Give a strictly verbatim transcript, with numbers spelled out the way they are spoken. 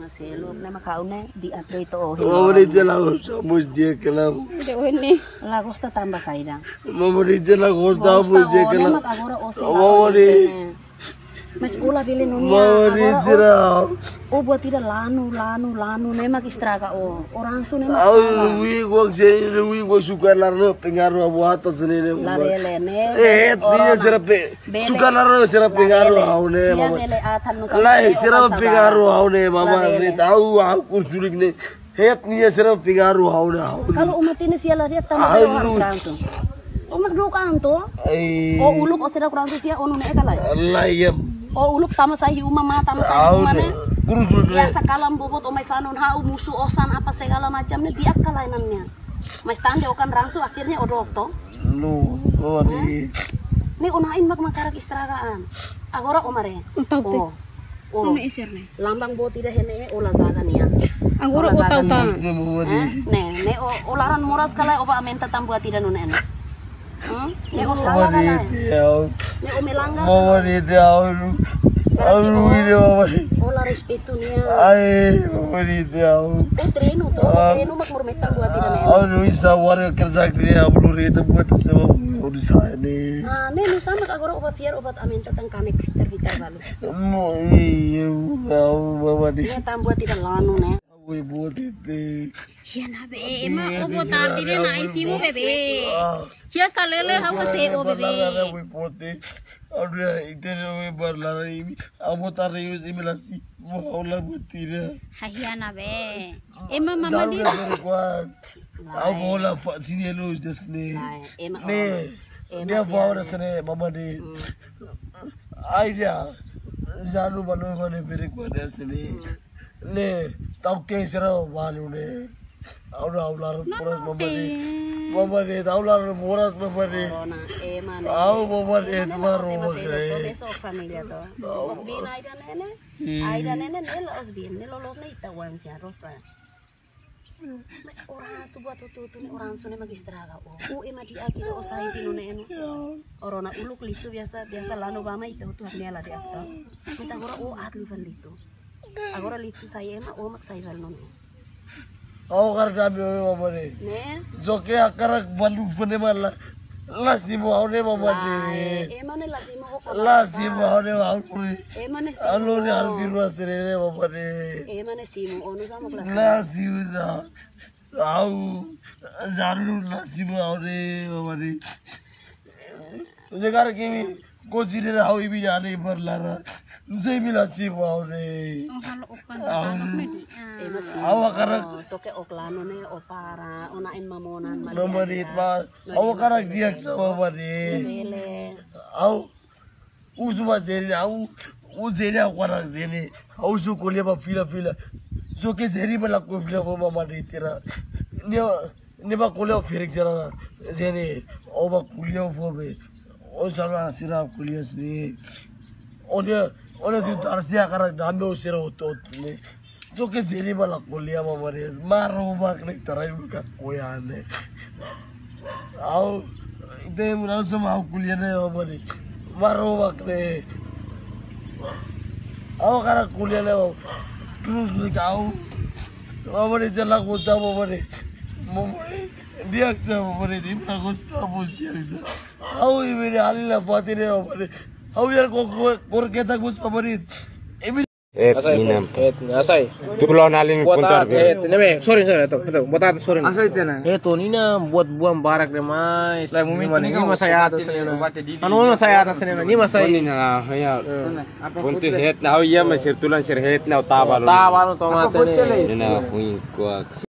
na selok na makaune di atro ito oh. Mamari jala samus dia kelam. Ini. Lagos ta tamba saida. Mamari jala gorda samus dia kelam. Agora o se. Mamari. Mas ula bile nunia. Mamari jala. O buat tidak lanu lanu lanu nemak istraga o. Orang su nemak. Au wi gua sini wi gua suka larno pengaruh buat sini ne. Larele ne. Eh dia serape. Suka larno serape pengaruh au ne mama. Lah serape pengaruh au ne mama. Ne tahu aku surik ne. Het dia serape pengaruh au ne. Kalau umat ini siala dia tambah orang langsung. Umat do kanto. O uluk o sira kurang tu sia onu ne kalai. Allah ya. O uluk tama sahi umama tama sahi umane. Ya sakalam bobot o may fanon hau musuh osan apa segala macam nih dia kalainannya. Mas tanda okan rangsu akhirnya odok to. Lu, oh ni. Ni unain mak makarak istragaan. Agora omare. Oh. Oh. Lambang bo tidak hene ola zaga nia. Agora utau ta. Ne, ne o olaran moras kala oba amenta tambua tidak nune ene. Hmm? Ne o salah kala. Ne o melanggar. Mama ni dia. Alu ini mama ni. Ola respeto nia. Ay, mama ni dia. O treino to, treino mak murmeta buat tidak ne. Alu isa warga kerja kerja alu reda buat sama udah saya ni. Ah, ne nu sama agora obat fiar obat amenta tang kami terbitar balu. Mo iya, mama ni. Ne tambuat tidak lanu ne. Aku buat itu. Ya na be, ema obo tar dire na isimu bebe. Ya salele hawa se o bebe. Aku buat itu. Aduh, itu ni berlari ini. Aku tarik ini melasi. Mau lah buat tidak. Hayya na be. Ema mama di. Aku lah sini lulus desne. Ne, dia bawa desne mama di. Idea. Jangan malu mana beri kuat desne. Ne, tahu ke sera malu ne. Aduh, aular moras mama di. Mama di, aular moras mama di. Au mama di baru mama. Besok familia to. Bin aida nene. Aida nene nelo osbin, nelo los ne itawan si arroz lah. Mas orang subuat tutu tu orang sune magistraga o. U ema di akira o sai dinu ne enu. Orona uluk litu biasa biasa lano bama itu tu hamnya di akta. Mas agora o atlu van litu. Agora litu saya ema o mak sai val none. Aku karena ambil mama ni. Ne? Joke akarak balu fune malah. Lazim mau ne mama ni. Ema ne lazim o. Lazim mau ne mau ni. Ema ne si. Alo ni albi ruas ne mama ni. Ema ne simu onu sama kelas. Lazim dah. Au, zaru lazim mau ne mama ni. Jagar kimi Kochi ने हाउ भी जाने पर लारा मुझे मिला सी Bawane awa karak soke oklano ne opara onain mamonan mamanit ma awa karak dia sama mani au usuma jeri au u jeri au karak jeri au su kuliah ba fila fila so ke jeri ba lakko fila ko mamani tira ne ne ba kuliah firik jara jeri au ba kuliah fo be o sama sirap kuliah sini onya onya di tarsia karak dambe usira otot ne so ke jeri ba lakko kuliah mamani maro ba kne tarai buka koyane au ite muna sama au kuliah ne mamani maro ba kne au karak kuliah ne terus nikau mamani jalan kota mamani mamani dia aksa mamani di mana kota bos dia aksa au ini hari lah fatih ne mamani au yar kok kor kita gus mamani Et minam. Et asai. Tukulon alin kuntar. Et neme sorry sorry to. To botat sorry. Asai tena. Eh to ni na buat buang barak de mais. Lai mumi ni masaya atas ni. Anu masaya atas ni. Ni masaya. Ni na haya. Punti het na iya masir tulan sir het na tabalo. Tabalo to mate ni. Ni na huing kuak.